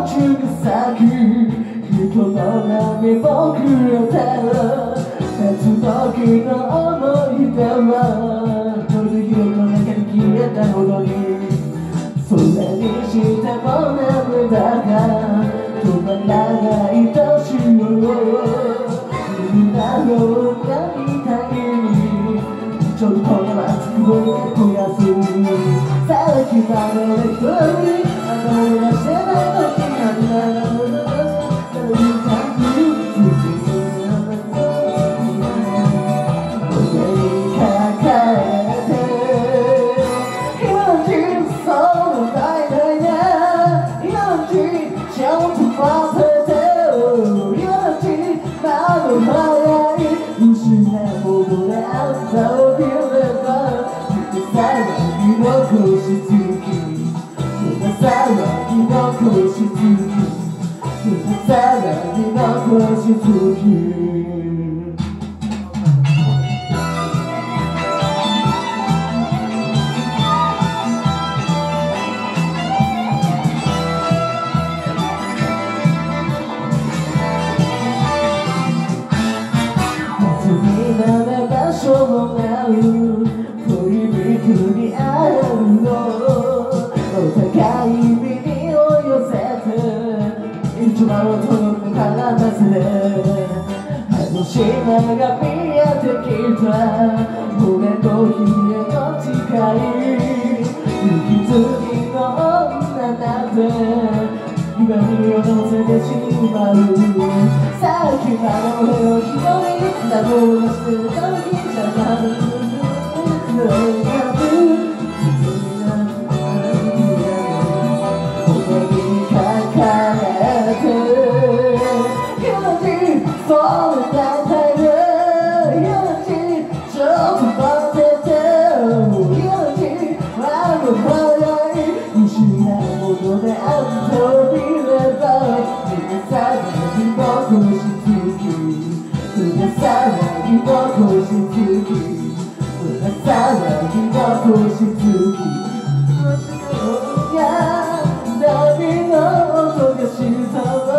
中が咲く人の波もくれた別の日の思い出は夜日の中に消えたほどにそれにしても眠だが止まらないとしようみんなの歌みたいにちょっとこの熱くを増やすさっきまでの人にあの出してない時なんだ島が見えてきた俺と冷えの誓い息継ぎの女なんて今にを乗せてしまうさっきまで俺を一人だろうしてる時じゃない波の音がした